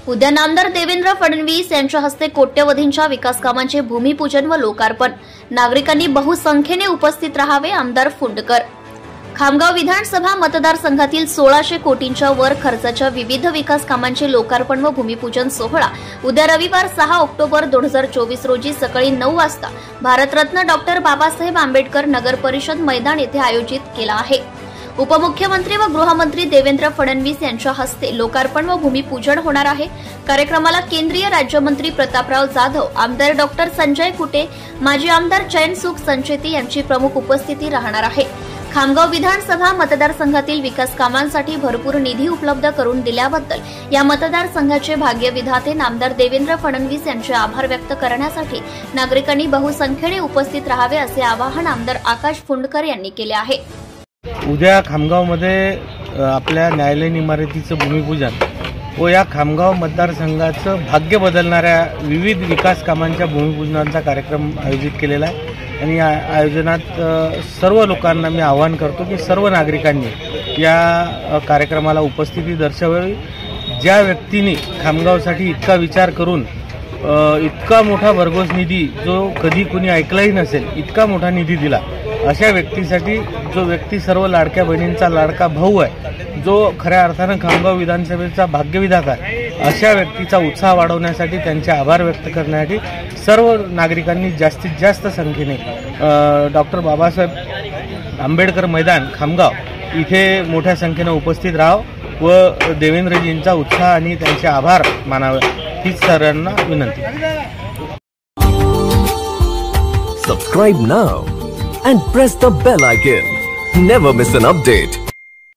उद्या नामदार देवेंद्र फडणवीस यांच्या हस्ते कोट्यवधींच्या विकास कामांचे भूमिपूजन व लोकार्पण। नागरिकांनी बहुसंख्येने उपस्थित राहावे। आमदार फुंडकर। खामगाव विधानसभा मतदारसंघातील 1600 कोटींच्या वर खर्चाच्या विविध विकास कामांचे लोकार्पण व भूमिपूजन सोहळा उद्या रविवार 6 ऑक्टोबर 2024 रोजी सकाळी 9 वाजता भारतरत्न डॉक्टर बाबासाहेब आंबेडकर नगर परिषद मैदान येथे आयोजित केला आहे। उपमुख्यमंत्री व गृहमंत्री देवेंद्र फडणवीस यांच्या हस्ते लोकार्पण व भूमिपूजन होणार आहे। कार्यक्रमाला केंद्रीय राज्यमंत्री प्रतापराव जाधव, आमदार डॉक्टर संजय कुटे, माजी आमदार चैनसुख संचेती यांची प्रमुख उपस्थिती राहणार आहे। खामगाव विधानसभा मतदारसंघातील विकास कामांसाठी भरपूर निधी उपलब्ध करून दिल्याबद्दल या मतदारसंघाचे भाग्यविधाते नामदार देवेंद्र फडणवीस यांचे आभार व्यक्त करण्यासाठी नागरिकांनी बहुसंख्येने उपस्थित राहावे असे आवाहन आमदार आकाश फुंडकर यांनी केले आहे। उद्या खामगावमध्ये आपल्या न्यायालयीन इमारतीचं भूमिपूजन व या खामगाव मतदारसंघाचं भाग्य बदलणाऱ्या विविध विकास कामांच्या भूमिपूजनाचा कार्यक्रम आयोजित केलेला आहे आणि या आयोजनात सर्व लोकांना मी आवाहन करतो की सर्व नागरिकांनी या कार्यक्रमाला उपस्थिती दर्शवावी। ज्या व्यक्तीने खामगावसाठी इतका विचार करून इतका मोठा भरघोस निधी जो कधी कुणी ऐकलाही नसेल इतका मोठा निधी दिला, अशा व्यक्तीसाठी जो व्यक्ती सर्व लाडक्या बहिणींचा लाडका भाऊ आहे, जो खऱ्या अर्थानं खामगाव विधानसभेचा भाग्यविधाता आहे, अशा व्यक्तीचा उत्साह वाढवण्यासाठी त्यांचे आभार व्यक्त करण्यासाठी सर्व नागरिकांनी जास्तीत जास्त संख्येने डॉक्टर बाबासाहेब आंबेडकर मैदान खामगाव इथे मोठ्या संख्येने उपस्थित राहावं व देवेंद्रजींचा उत्साह आणि त्यांचे आभार मानावे हीच सर्वांना विनंती। Subscribe now and press the bell icon. Never miss an update.